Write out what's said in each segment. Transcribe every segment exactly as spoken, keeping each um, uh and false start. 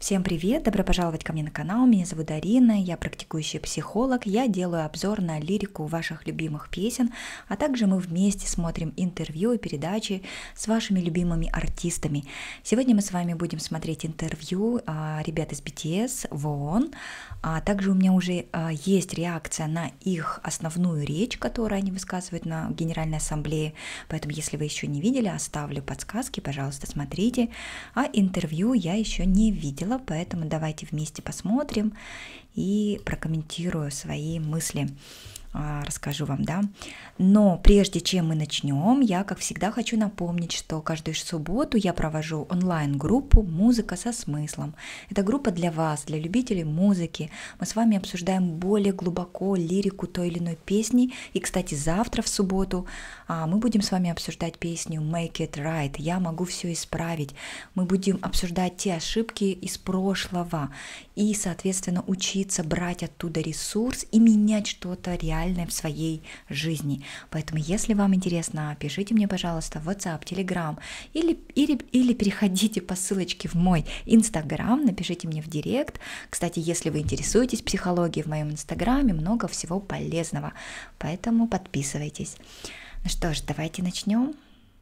Всем привет! Добро пожаловать ко мне на канал. Меня зовут Арина, я практикующий психолог. Я делаю обзор на лирику ваших любимых песен, а также мы вместе смотрим интервью и передачи с вашими любимыми артистами. Сегодня мы с вами будем смотреть интервью а, ребят из би ти эс в ООН, а также у меня уже а, есть реакция на их основную речь, которую они высказывают на Генеральной Ассамблее. Поэтому, если вы еще не видели, оставлю подсказки, пожалуйста, смотрите. А интервью я еще не видела, поэтому давайте вместе посмотрим и прокомментирую свои мысли, расскажу вам, да. Но прежде чем мы начнем, я, как всегда, хочу напомнить, что каждую субботу я провожу онлайн-группу «Музыка со смыслом». Это группа для вас, для любителей музыки. Мы с вами обсуждаем более глубоко лирику той или иной песни. И, кстати, завтра в субботу мы будем с вами обсуждать песню «Make it right», «Я могу все исправить». Мы будем обсуждать те ошибки из прошлого и, соответственно, учиться брать оттуда ресурс и менять что-то реальное в своей жизни. Поэтому, если вам интересно, пишите мне, пожалуйста, в WhatsApp, Telegram или, или, или переходите по ссылочке в мой Instagram, напишите мне в Директ. Кстати, если вы интересуетесь психологией, в моем Инстаграме много всего полезного, поэтому подписывайтесь. Ну что ж, давайте начнем.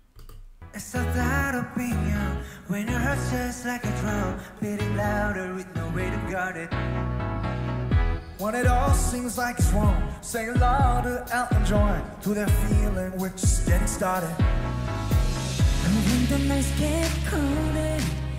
When it all seems like it's wrong, say aloud to Elton John, to their feeling we're just getting started. And when the nights get colder.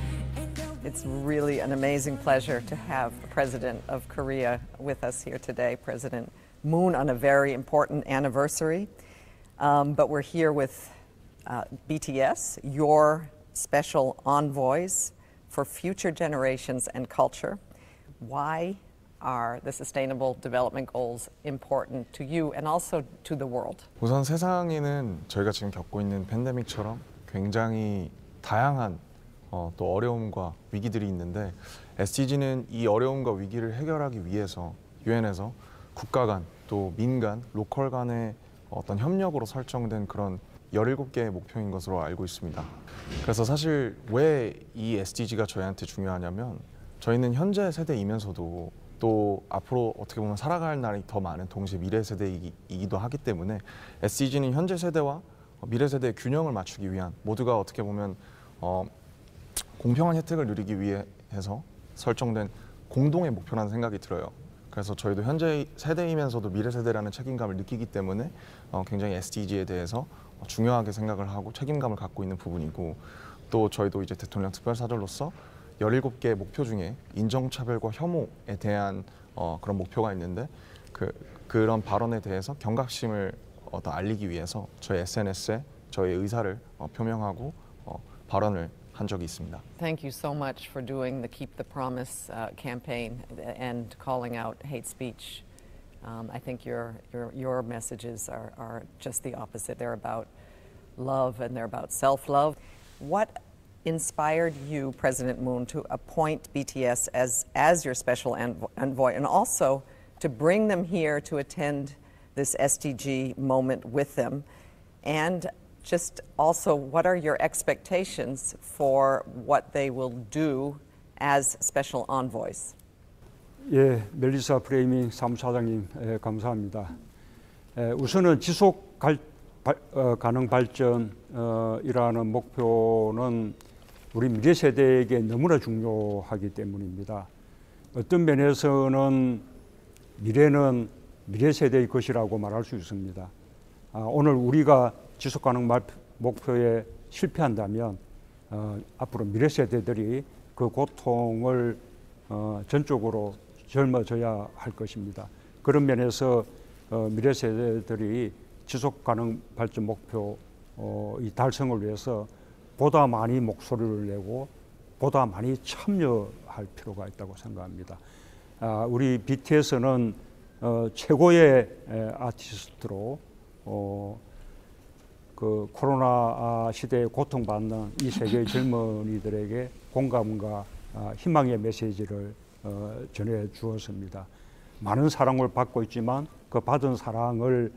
It's really an amazing pleasure to have the President of Korea with us here today, President Moon, on a very important anniversary. Um, but we're here with uh, B T S, your special envoys for future generations and culture. Why are the Sustainable Development Goals important to you and also to the world? 우선 세상에는 저희가 지금 겪고 있는 팬데믹처럼 굉장히 다양한 어, 또 어려움과 위기들이 있는데 에스디지는 이 어려움과 위기를 해결하기 위해서 유엔에서 국가 간, 또 민간, 로컬 간의 어떤 협력으로 설정된 그런 열일곱 개의 목표인 것으로 알고 있습니다. 그래서 사실 왜 이 에스디지가 저희한테 중요하냐면 저희는 현재 세대이면서도 또 앞으로 어떻게 보면 살아갈 날이 더 많은 동시에 미래 세대이기도 하기 때문에 에스디지는 현재 세대와 미래 세대의 균형을 맞추기 위한 모두가 어떻게 보면 어, 공평한 혜택을 누리기 위해서 설정된 공동의 목표라는 생각이 들어요. 그래서 저희도 현재 세대이면서도 미래 세대라는 책임감을 느끼기 때문에 어, 굉장히 에스디지에 대해서 중요하게 생각을 하고 책임감을 갖고 있는 부분이고, 또 저희도 이제 대통령 특별사절로서 열일곱 개의 목표 중에 인종차별과 혐오에 대한 어, 그런 목표가 있는데 그, 그런 발언에 대해서 경각심을 어, 더 알리기 위해서 저희 에스엔에스에 저희의 의사를 어, 표명하고 어, 발언을 한 적이 있습니다. Thank you so much for doing the Keep the Promise uh, campaign and calling out hate speech. Um, I think your, your, your messages are, are just the opposite. They're about love and they're about self-love. What inspired you, President Moon, to appoint B T S as, as your special envoy and also to bring them here to attend this S D G moment with them? And just also, what are your expectations for what they will do as special envoys? 예, 멜리사 프레이밍 사무차장님 예, 감사합니다. 예, 우선은 지속 갈, 발, 어, 가능 발전이라는 목표는 우리 미래 세대에게 너무나 중요하기 때문입니다. 어떤 면에서는 미래는 미래 세대의 것이라고 말할 수 있습니다. 아, 오늘 우리가 지속가능 목표에 실패한다면 어, 앞으로 미래 세대들이 그 고통을 어, 전적으로 짊어져야 할 것입니다. 그런 면에서 어, 미래 세대들이 지속가능 발전 목표 어, 이 달성을 위해서 보다 많이 목소리를 내고 보다 많이 참여할 필요가 있다고 생각합니다. 아, 우리 비티에스는 어, 최고의 에, 아티스트로 어, 그 코로나 시대에 고통받는 이 세계의 젊은이들에게 공감과 아, 희망의 메시지를 어, 전해 주었습니다. 많은 사랑을 받고 있지만 그 받은 사랑을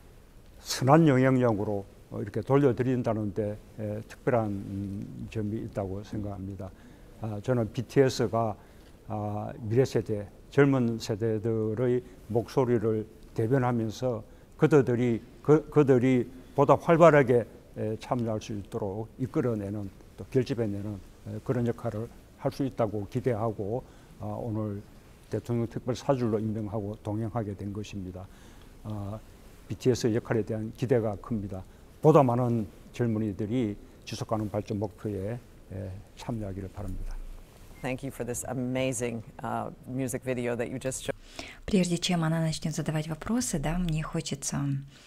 선한 영향력으로 어, 이렇게 돌려드린다는 데 에, 특별한 음, 점이 있다고 생각합니다. 아, 저는 비티에스가 아, 미래 세대, 젊은 세대들의 목소리를 대변하면서 그들이 그, 그들이 보다 활발하게 에, 참여할 수 있도록 이끌어내는 또 결집해내는 에, 그런 역할을 할 수 있다고 기대하고 아, 오늘 대통령 특별 사줄로 임명하고 동행하게 된 것입니다. 아, 비티에스 역할에 대한 기대가 큽니다. 보다 많은 젊은이들이 지속가능 발전 목표에 에, 참여하기를 바랍니다. Thank you for this amazing uh, music video that you just showed. Прежде чем она начнет задавать вопросы, да, мне хочется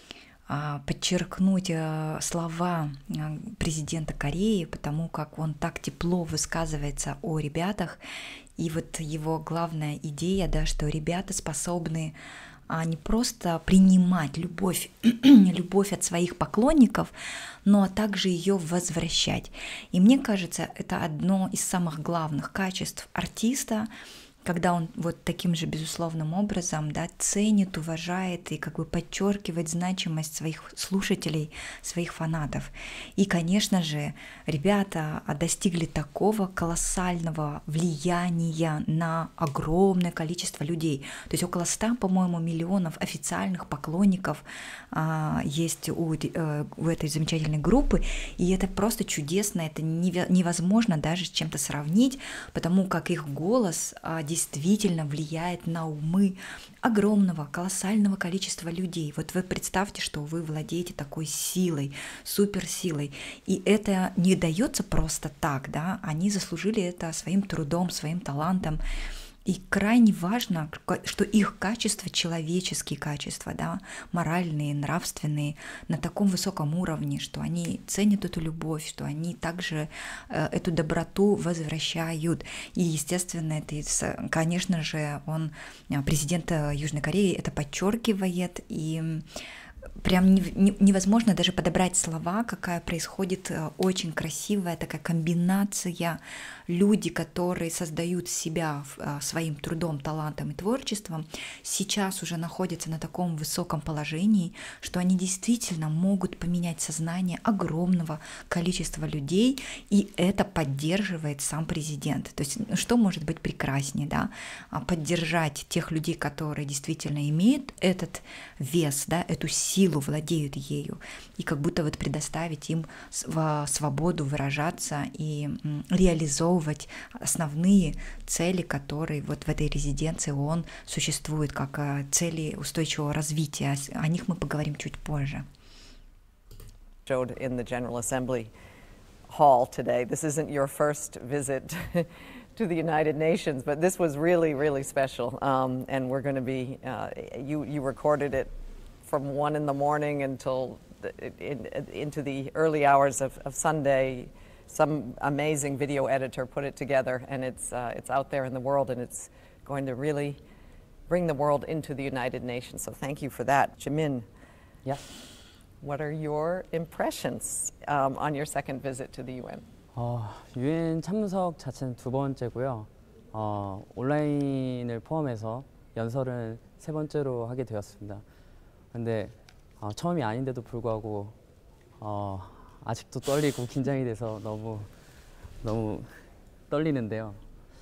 а, подчеркнуть а, слова а, президента Кореи, потому как он так тепло высказывается о ребятах, и вот его главная идея, да, что ребята способны а не просто принимать любовь, любовь от своих поклонников, но также ее возвращать. И мне кажется, это одно из самых главных качеств артиста, когда он вот таким же безусловным образом, да, ценит, уважает и как бы подчеркивает значимость своих слушателей, своих фанатов. И, конечно же, ребята достигли такого колоссального влияния на огромное количество людей. То есть около ста, по-моему, миллионов официальных поклонников а, есть у, а, у этой замечательной группы, и это просто чудесно, это невозможно даже с чем-то сравнить, потому как их голос а, действительно влияет на умы огромного, колоссального количества людей. Вот вы представьте, что вы владеете такой силой, суперсилой, и это не дается просто так, да, они заслужили это своим трудом, своим талантом. И крайне важно, что их качества, человеческие качества, да, моральные, нравственные, на таком высоком уровне, что они ценят эту любовь, что они также э, эту доброту возвращают. И, естественно, это, конечно же, он, президент Южной Кореи, это подчеркивает, и прям невозможно даже подобрать слова, какая происходит очень красивая такая комбинация. Люди, которые создают себя своим трудом, талантом и творчеством, сейчас уже находятся на таком высоком положении, что они действительно могут поменять сознание огромного количества людей, и это поддерживает сам президент. То есть что может быть прекраснее, да? Поддержать тех людей, которые действительно имеют этот вес, да, эту силу, владеют ею, и как будто вот предоставить им свободу выражаться и реализовывать основные цели, которые вот в этой резиденции ООН существуют, как цели устойчивого развития. О них мы поговорим чуть позже. Showed in the General Assembly hall today. This isn't your first visit to the United Nations, but this was really, really special. Um, and we're going to be, uh, you, you recorded it from one in the morning until the, in, into the early hours of, of Sunday. Some amazing video editor put it together, and it's, uh, it's out there in the world, and it's going to really bring the world into the United Nations. So thank you for that. Jimin, yeah. What are your impressions um, on your second visit to the U N? 어, 유엔 참석 자체는 두 번째고요. 어, 온라인을 포함해서 연설은 세 번째로 하게 되었습니다. 근데 어, 처음이 아닌데도 불구하고 어, 아직도 떨리고 긴장이 돼서 너무 너무 떨리는데요.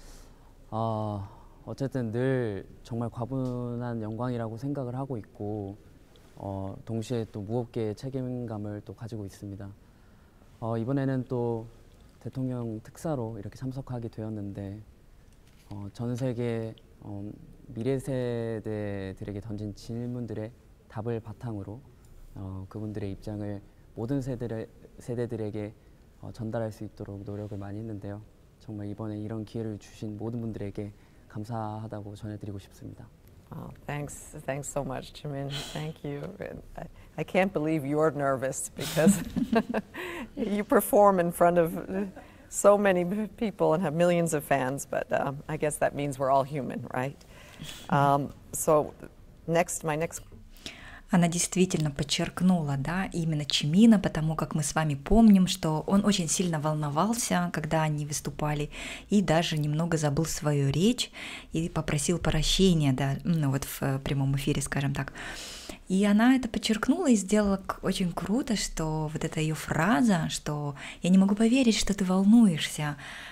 어, 어쨌든 늘 정말 과분한 영광이라고 생각을 하고 있고 어, 동시에 또 무겁게 책임감을 또 가지고 있습니다. 어, 이번에는 또 대통령 특사로 이렇게 참석하게 되었는데 어, 전 세계 어, 미래 세대들에게 던진 질문들의 답을 바탕으로 어, 그분들의 입장을 모든 세대를, 세대들에게 어, 전달할 수 있도록 노력을 많이 했는데요. 정말 이번에 이런 기회를 주신 모든 분들에게 감사하다고 전해드리고 싶습니다. Oh, thanks, thanks so much, Jimin. Thank you. And I, I can't believe you're nervous because you perform in front of so many people and have millions of fans, but um, I guess that means we're all human, right? Um, so next, my next. Она действительно подчеркнула, да, именно Чимина, потому как мы с вами помним, что он очень сильно волновался, когда они выступали, и даже немного забыл свою речь и попросил прощения, да, ну вот в прямом эфире, скажем так. И она это подчеркнула и сделала очень круто, что вот эта ее фраза, что «я не могу поверить, что ты волнуешься»,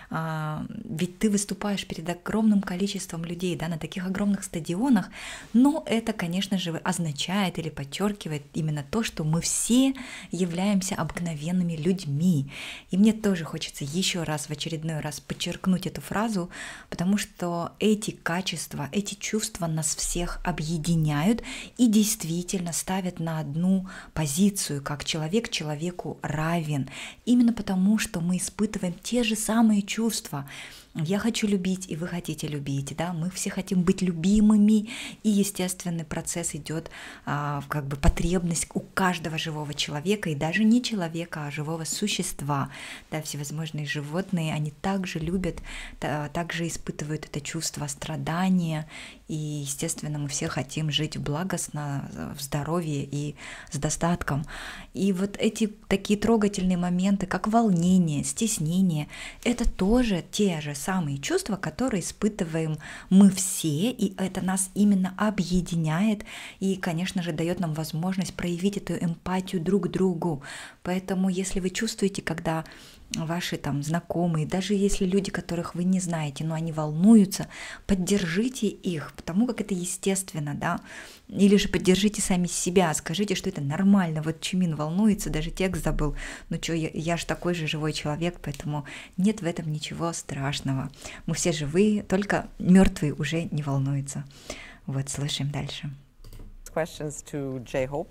А, ведь ты выступаешь перед огромным количеством людей, да, на таких огромных стадионах, но это, конечно же, означает или подчеркивает именно то, что мы все являемся обыкновенными людьми. И мне тоже хочется еще раз, в очередной раз подчеркнуть эту фразу, потому что эти качества, эти чувства нас всех объединяют и действительно ставят на одну позицию, как человек человеку равен. Именно потому, что мы испытываем те же самые чувства. чувства. Я хочу любить, и вы хотите любить, да, мы все хотим быть любимыми, и естественный процесс идет, а, как бы потребность у каждого живого человека, и даже не человека, а живого существа, да, всевозможные животные, они также любят, та, также испытывают это чувство страдания, и, естественно, мы все хотим жить благостно, в здоровье и с достатком. И вот эти такие трогательные моменты, как волнение, стеснение, это тоже те же самые чувства, которые испытываем мы все, и это нас именно объединяет и, конечно же, дает нам возможность проявить эту эмпатию друг к другу. Поэтому, если вы чувствуете, когда ваши там знакомые, даже если люди, которых вы не знаете, но они волнуются, поддержите их, потому как это естественно, да, или же поддержите сами себя, скажите, что это нормально, вот Чимин волнуется, даже текст забыл, ну что, я, я же такой же живой человек, поэтому нет в этом ничего страшного, мы все живые, только мертвые уже не волнуются. Вот, слушаем дальше. Questions to J-Hope.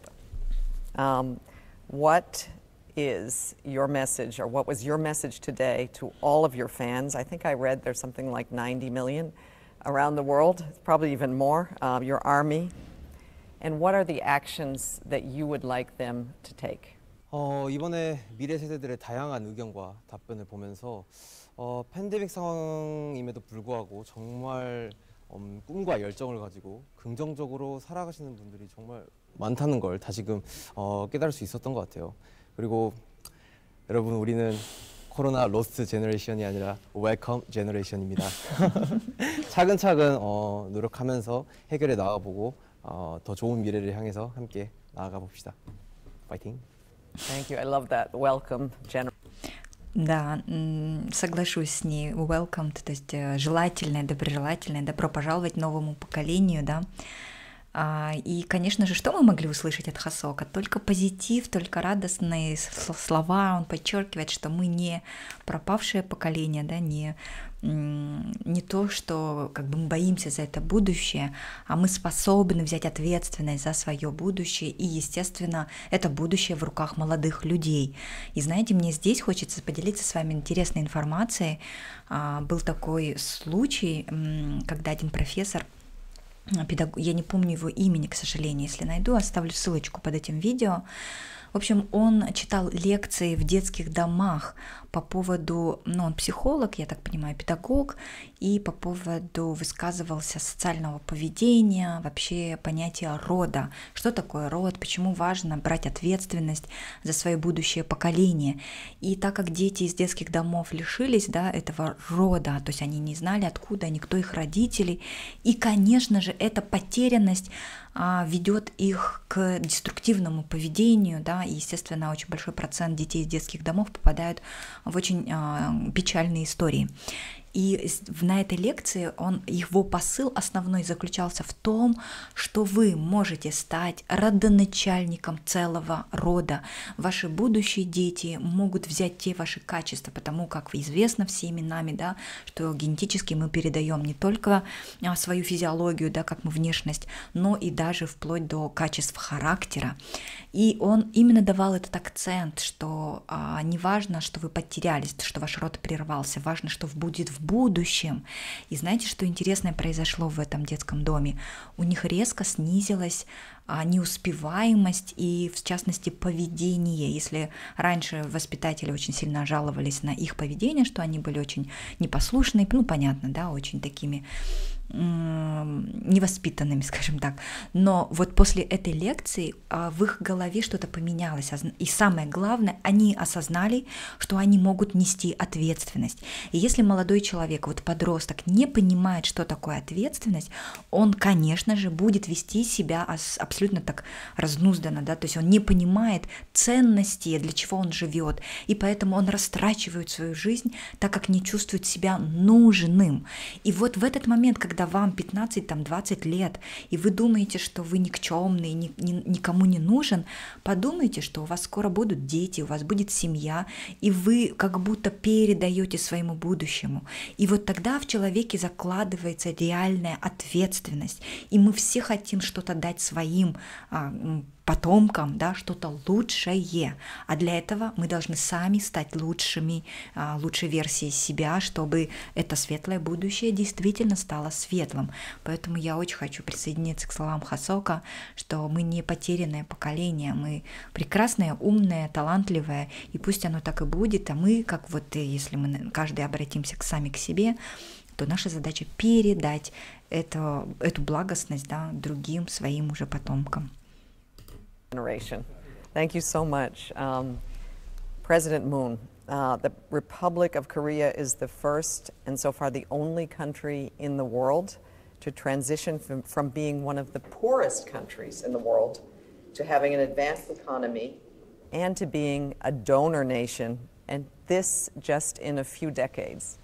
Um, what is your message, or what was your message today to all of your fans? I think I read there's something like ninety million around the world, probably even more, uh, your army. And what are the actions that you would like them to take? 어, 이번에 미래 세대들의 다양한 의견과 답변을 보면서 어, 팬데믹 상황임에도 불구하고 정말 음, 꿈과 열정을 가지고 긍정적으로 살아가시는 분들이 정말 많다는 걸 다시금 어, 깨달을 수 있었던 것 같아요. 그리고 여러분, 우리는 코로나 로스트 제너레이션이 아니라 웰컴 제너레이션입니다. 차근차근 어, 노력하면서 해결해 나가보고 어, 더 좋은 미래를 향해서 함께 나아가 봅시다. 파이팅! Thank you. I love that. Welcome, generation. Да, соглашусь с ней. Welcome, то есть желательное, доброжелательное, добро пожаловать новому поколению, да. И, конечно же, что мы могли услышать от Хасока? Только позитив, только радостные слова. Он подчеркивает, что мы не пропавшее поколение, да, не, не то, что как бы мы боимся за это будущее, а мы способны взять ответственность за свое будущее, и, естественно, это будущее в руках молодых людей. И знаете, мне здесь хочется поделиться с вами интересной информацией. Был такой случай, когда один профессор, педагог, я не помню его имени, к сожалению, если найду, оставлю ссылочку под этим видео. В общем, он читал лекции в детских домах по поводу, ну, он психолог, я так понимаю, педагог, и по поводу высказывался социального поведения, вообще понятия рода. Что такое род, почему важно брать ответственность за свое будущее поколение. И так как дети из детских домов лишились, да, этого рода, то есть они не знали, откуда они, кто их родители, и, конечно же, эта потерянность а, ведет их к деструктивному поведению, да, и, естественно, очень большой процент детей из детских домов попадают в очень а, печальные истории. И на этой лекции он, его посыл основной заключался в том, что вы можете стать родоначальником целого рода. Ваши будущие дети могут взять те ваши качества, потому как известно всеми нами, да, что генетически мы передаем не только свою физиологию, да, как мы внешность, но и даже вплоть до качеств характера. И он именно давал этот акцент, что а, не важно, что вы потерялись, что ваш род прервался, важно, что будет в будущем. И знаете, что интересное произошло в этом детском доме? У них резко снизилась а, неуспеваемость и, в частности, поведение. Если раньше воспитатели очень сильно жаловались на их поведение, что они были очень непослушные, ну, понятно, да, очень такими невоспитанными, скажем так. Но вот после этой лекции в их голове что-то поменялось. И самое главное, они осознали, что они могут нести ответственность. И если молодой человек, вот подросток, не понимает, что такое ответственность, он, конечно же, будет вести себя абсолютно так разнузданно, да, то есть он не понимает ценности, для чего он живет, и поэтому он растрачивает свою жизнь, так как не чувствует себя нужным. И вот в этот момент, когда вам пятнадцать, там, двадцать лет, и вы думаете, что вы никчемный, ни, ни, никому не нужен, подумайте, что у вас скоро будут дети, у вас будет семья, и вы как будто передаете своему будущему. И вот тогда в человеке закладывается реальная ответственность, и мы все хотим что-то дать своим а, потомкам, да, что-то лучшее. А для этого мы должны сами стать лучшими, а, лучшей версией себя, чтобы это светлое будущее действительно стало светлым. Поэтому я очень хочу присоединиться к словам Хасока, что мы не потерянное поколение, мы прекрасное, умное, талантливое, и пусть оно так и будет, а мы, как вот если мы каждый обратимся к сами к себе, то наша задача передать это, эту благостность, да, другим своим уже потомкам. Generation. Thank you so much. Um, President Moon, uh, the Republic of Korea is the first and so far the only country in the world to transition from, from being one of the poorest countries in the world to having an advanced economy and to being a donor nation, and this just in a few decades.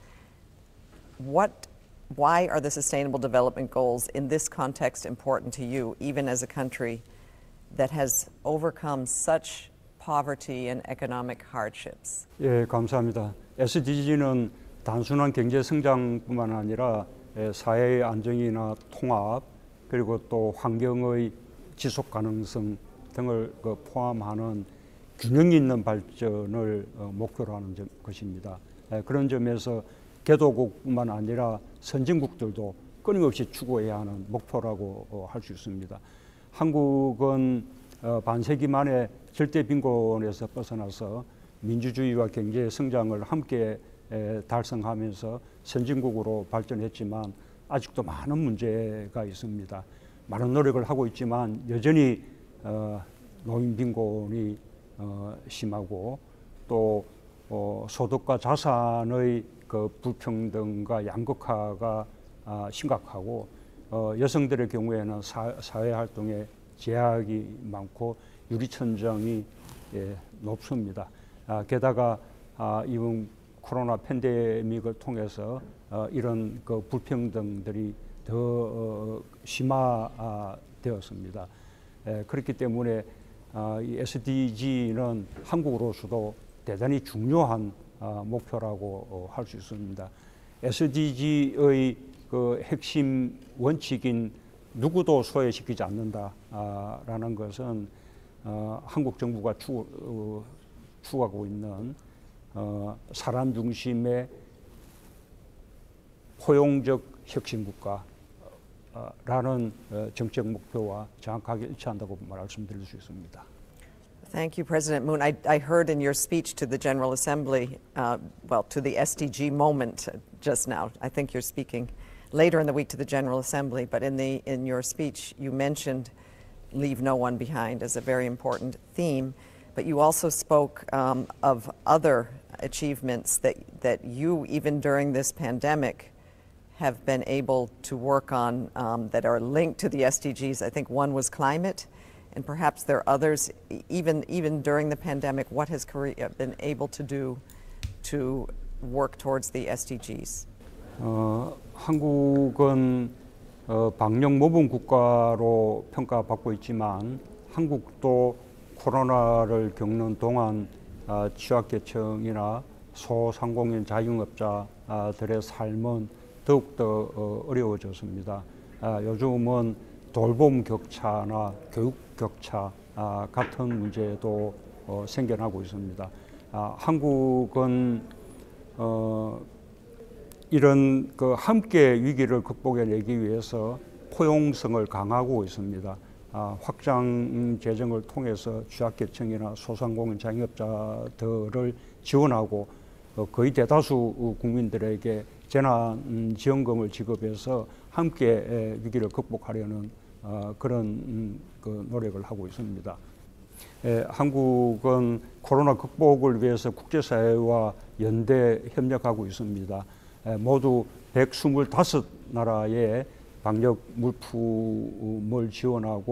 What, why are the Sustainable Development Goals in this context important to you, even as a country that has overcome such poverty and economic hardships? 예, 감사합니다. 에스디지는 단순한 경제 성장뿐만 아니라 사회의 안정이나 통합, 그리고 또 환경의 지속 가능성 등을 포함하는 균형 있는 발전을 목표로 하는 것입니다. 그런 점에서 개도국뿐만 아니라 선진국들도 끊임없이 추구해야 하는 목표라고 할 수 있습니다. 한국은 반세기 만에 절대 빈곤에서 벗어나서 민주주의와 경제 성장을 함께 달성하면서 선진국으로 발전했지만 아직도 많은 문제가 있습니다. 많은 노력을 하고 있지만 여전히 노인 빈곤이 심하고 또 소득과 자산의 그 불평등과 양극화가 심각하고 여성들의 경우에는 사회 활동에 제약이 많고 유리천장이 높습니다. 게다가 이번 코로나 팬데믹을 통해서 이런 그 불평등들이 더 심화되었습니다. 그렇기 때문에 이 에스디지는 한국으로서도 대단히 중요한 목표라고 할 수 있습니다. 에스디지의 그 핵심 원칙인 누구도 소외시키지 않는다라는 것은 한국 정부가 추, 추구하고 있는 사람 중심의 포용적 혁신국가라는 정책 목표와 정확하게 일치한다고 말씀드릴 수 있습니다. Thank you, President Moon. I, I heard in your speech to the General Assembly, uh, well, to the S D G moment just now. I think you're speaking later in the week to the General Assembly, but in, the, in your speech you mentioned leave no one behind as a very important theme, but you also spoke um, of other achievements that, that you, even during this pandemic, have been able to work on um, that are linked to the S D Gs. I think one was climate, and perhaps there are others, even, even during the pandemic. What has Korea been able to do to work towards the S D Gs? 어, 한국은 어, 방역 모범 국가로 평가받고 있지만 한국도 코로나를 겪는 동안 어, 취약계층이나 소상공인 자영업자들의 삶은 더욱더 어, 어려워졌습니다. 아, 요즘은 돌봄 격차나 교육 격차 아, 같은 문제도 어, 생겨나고 있습니다. 아, 한국은 어, 이런 그 함께 위기를 극복해내기 위해서 포용성을 강화하고 있습니다. 아, 확장 재정을 통해서 취약계층이나 소상공인 자영업자들을 지원하고 어, 거의 대다수 국민들에게 재난지원금을 지급해서 함께 위기를 극복하려는 어, 그런 음, 그 노력을 하고 있습니다. 에, 한국은 코로나 극복을 위해서 국제사회와 연대 협력하고 있습니다. 에, 모두 백이십오 나라의 방역 물품을 지원하고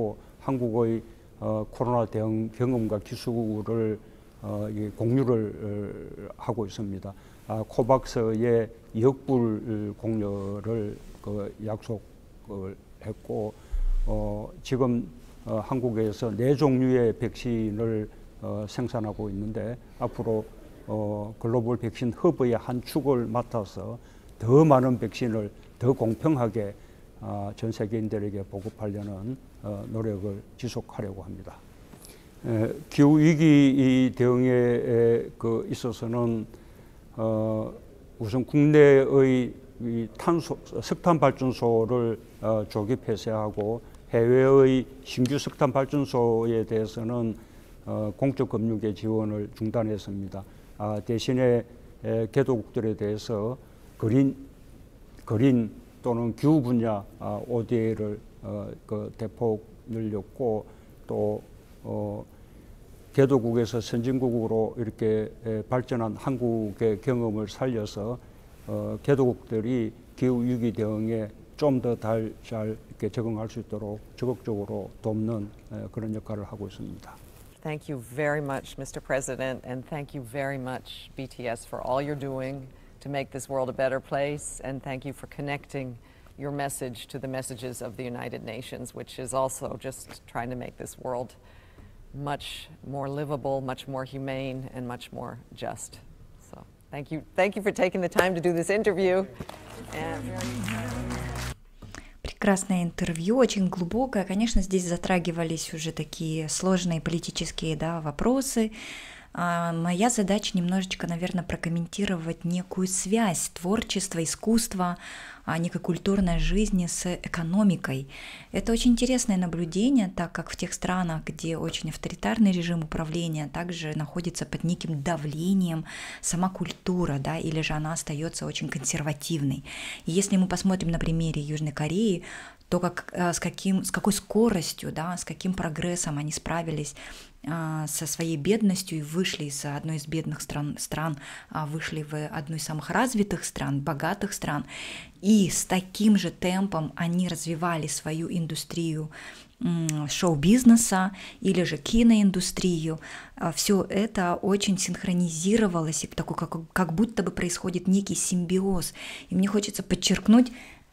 한국의 어, 코로나 대응 경험과 기술을 어, 이 공유를 어, 하고 있습니다. 아, 코박스의 이억 불 공여를 그 약속을 했고 어, 지금 어, 한국에서 네 종류의 백신을 어, 생산하고 있는데 앞으로 어, 글로벌 백신 허브의 한 축을 맡아서 더 많은 백신을 더 공평하게 어, 전 세계인들에게 보급하려는 어, 노력을 지속하려고 합니다. 에, 기후 위기 대응에 그 있어서는 어, 우선 국내의 이 탄소 석탄 발전소를 어, 조기 폐쇄하고 해외의 신규 석탄 발전소에 대해서는 어, 공적 금융계 지원을 중단했습니다. 아, 대신에 에, 개도국들에 대해서 그린 그린 또는 기후 분야 아, 오디에이를 어, 그 대폭 늘렸고 또 어, 개도국에서 선진국으로 이렇게 에, 발전한 한국의 경험을 살려서 어, 개도국들이 기후 위기 대응에 좀 더 잘 이렇게 적응할 수 있도록 적극적으로 돕는 에, 그런 역할을 하고 있습니다. Thank you very much, Mister President, and thank you very much, B T S, for all you're doing to make this world a better place, and thank you for connecting your message to the messages of the United Nations, which is also just trying to make this world much more livable, much more humane, and much more just. So thank you, thank you for taking the time to do this interview. And Прекрасное интервью, очень глубокое. Конечно, здесь затрагивались уже такие сложные политические, да, вопросы. А моя задача немножечко, наверное, прокомментировать некую связь творчества, искусства, некой культурной жизни с экономикой. Это очень интересное наблюдение, так как в тех странах, где очень авторитарный режим управления, также находится под неким давлением сама культура, да, или же она остается очень консервативной. И если мы посмотрим на примере Южной Кореи, то как, с, каким, с какой скоростью, да, с каким прогрессом они справились со своей бедностью и вышли из одной из бедных стран, стран, вышли в одну из самых развитых стран, богатых стран, и с таким же темпом они развивали свою индустрию шоу-бизнеса или же киноиндустрию. Все это очень синхронизировалось, и такой, как, как будто бы происходит некий симбиоз. И мне хочется подчеркнуть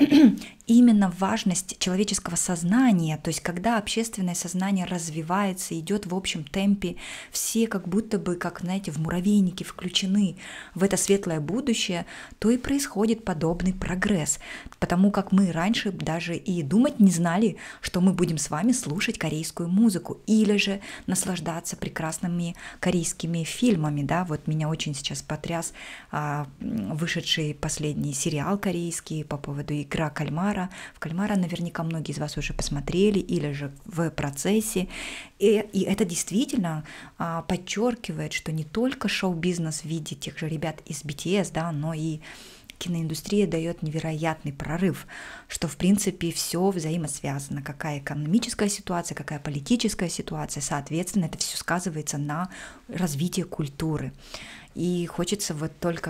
именно важность человеческого сознания, то есть когда общественное сознание развивается, идет в общем темпе, все как будто бы, как, знаете, в муравейнике включены в это светлое будущее, то и происходит подобный прогресс, потому как мы раньше даже и думать не знали, что мы будем с вами слушать корейскую музыку или же наслаждаться прекрасными корейскими фильмами, да, вот меня очень сейчас потряс а, вышедший последний сериал корейский по поводу «Игра кальмара». В «Кальмара» наверняка многие из вас уже посмотрели или же в процессе. И, и это действительно а, подчеркивает, что не только шоу-бизнес в виде тех же ребят из би ти эс, да, но и киноиндустрия дает невероятный прорыв, что в принципе все взаимосвязано. Какая экономическая ситуация, какая политическая ситуация, соответственно, это все сказывается на развитии культуры. И хочется вот только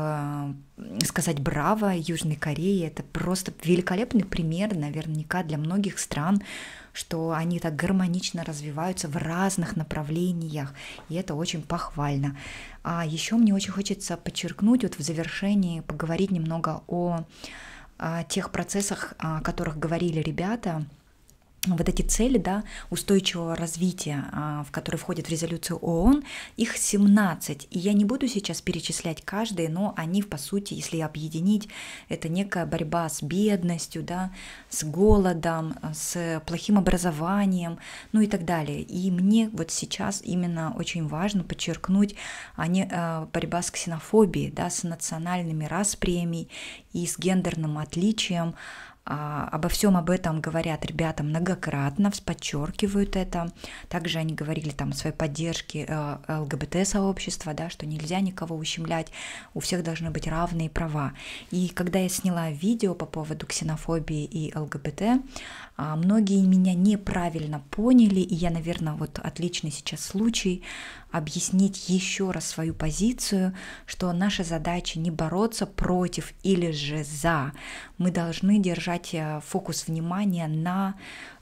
сказать браво Южной Корее. Это просто великолепный пример, наверняка, для многих стран, что они так гармонично развиваются в разных направлениях, и это очень похвально. А еще мне очень хочется подчеркнуть, вот в завершении поговорить немного о, о тех процессах, о которых говорили ребята. Вот эти цели, да, устойчивого развития, в которые входят в резолюцию ООН, их семнадцать. И я не буду сейчас перечислять каждый, но они, по сути, если объединить, это некая борьба с бедностью, да, с голодом, с плохим образованием, ну и так далее. И мне вот сейчас именно очень важно подчеркнуть они, борьба с ксенофобией, да, с национальными расприями и с гендерным отличием. А, обо всем об этом говорят ребята многократно, подчеркивают это. Также они говорили там о своей поддержке э, эл гэ бэ тэ-сообщества, да, что нельзя никого ущемлять, у всех должны быть равные права. И когда я сняла видео по поводу ксенофобии и эл гэ бэ тэ, э, многие меня неправильно поняли, и я, наверное, вот отличный сейчас случай объяснить еще раз свою позицию, что наша задача не бороться против или же за. Мы должны держать фокус внимания на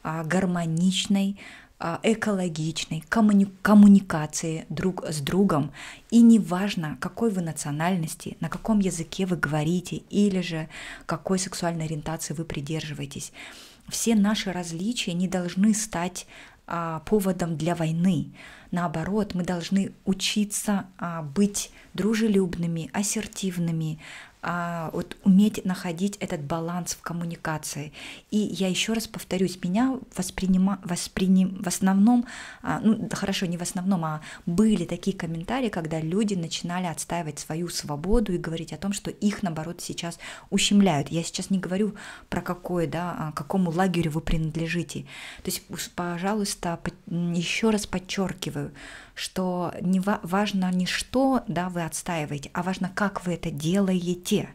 гармоничной, экологичной коммуни- коммуникации друг с другом. И неважно, какой вы национальности, на каком языке вы говорите или же какой сексуальной ориентации вы придерживаетесь. Все наши различия не должны стать а, поводом для войны. Наоборот, мы должны учиться а, быть дружелюбными, ассертивными, а, вот, уметь находить этот баланс в коммуникации. И я еще раз повторюсь, меня воспринима, восприним, в основном, а, ну хорошо, не в основном, а были такие комментарии, когда люди начинали отстаивать свою свободу и говорить о том, что их, наоборот, сейчас ущемляют. Я сейчас не говорю про какой, да, какому лагерю вы принадлежите. То есть, пожалуйста, еще раз подчеркиваю, что не ва- важно не что, да, вы отстаиваете, а важно, как вы это делаете.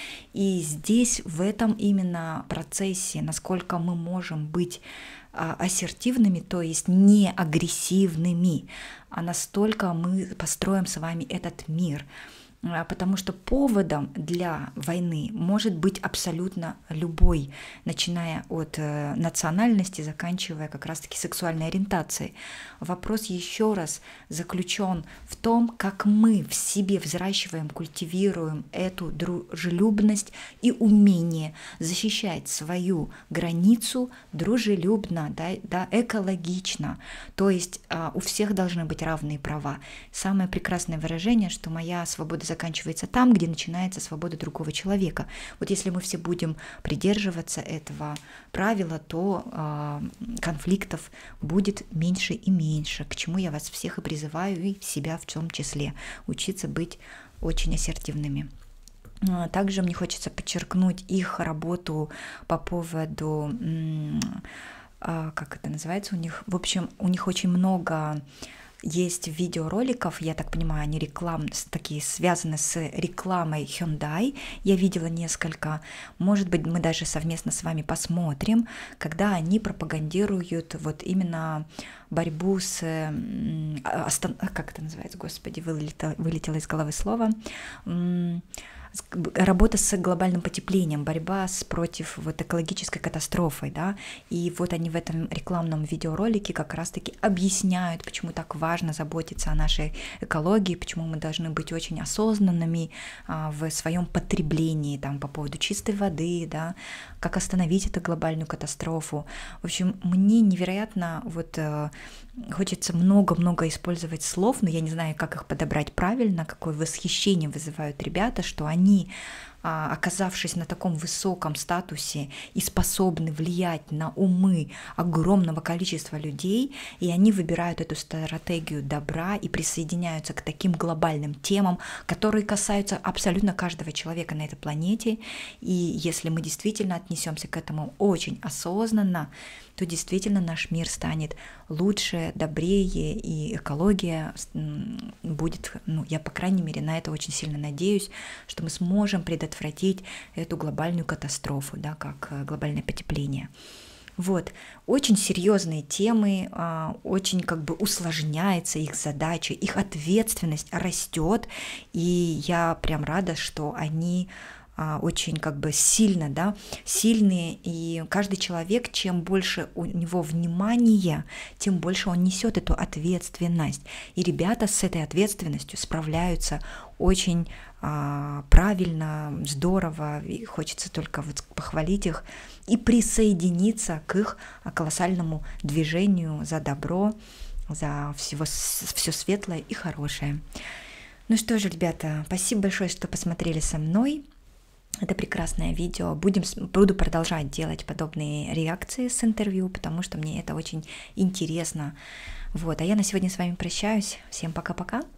И здесь, в этом именно процессе, насколько мы можем быть а, ассертивными, то есть не агрессивными, а настолько мы построим с вами этот мир. Потому что поводом для войны может быть абсолютно любой, начиная от национальности, заканчивая как раз-таки сексуальной ориентацией. Вопрос еще раз заключен в том, как мы в себе взращиваем, культивируем эту дружелюбность и умение защищать свою границу дружелюбно, да, да, экологично. То есть у всех должны быть равные права. Самое прекрасное выражение, что моя свобода заканчивается там, где начинается свобода другого человека. Вот если мы все будем придерживаться этого правила, то э, конфликтов будет меньше и меньше, к чему я вас всех и призываю, и себя в том числе, учиться быть очень ассертивными. Также мне хочется подчеркнуть их работу по поводу, э, как это называется у них, в общем, у них очень много есть видеороликов, я так понимаю, они реклам, такие связаны с рекламой Hyundai. Я видела несколько. Может быть, мы даже совместно с вами посмотрим, когда они пропагандируют вот именно борьбу с... Как это называется? Господи, вылетело, вылетело из головы слово. Работа с глобальным потеплением, борьба с, против вот, экологической катастрофой, да, и вот они в этом рекламном видеоролике как раз-таки объясняют, почему так важно заботиться о нашей экологии, почему мы должны быть очень осознанными а, в своем потреблении, там, по поводу чистой воды, да, как остановить эту глобальную катастрофу. В общем, мне невероятно вот хочется много-много использовать слов, но я не знаю, как их подобрать правильно, какое восхищение вызывают ребята, что они, оказавшись на таком высоком статусе и способны влиять на умы огромного количества людей, и они выбирают эту стратегию добра и присоединяются к таким глобальным темам, которые касаются абсолютно каждого человека на этой планете. И если мы действительно отнесемся к этому очень осознанно, то действительно наш мир станет лучше, добрее, и экология будет, ну, я, по крайней мере, на это очень сильно надеюсь, что мы сможем предотвратить эту глобальную катастрофу, да, как глобальное потепление. Вот, очень серьезные темы, очень как бы усложняется их задача, их ответственность растет, и я прям рада, что они очень как бы сильно, да, сильные, и каждый человек, чем больше у него внимания, тем больше он несет эту ответственность. И ребята с этой ответственностью справляются очень а, правильно, здорово, и хочется только вот похвалить их и присоединиться к их колоссальному движению за добро, за всего, все светлое и хорошее. Ну что же, ребята, спасибо большое, что посмотрели со мной. Это прекрасное видео. Будем, буду продолжать делать подобные реакции с интервью, потому что мне это очень интересно. Вот. А я на сегодня с вами прощаюсь. Всем пока-пока.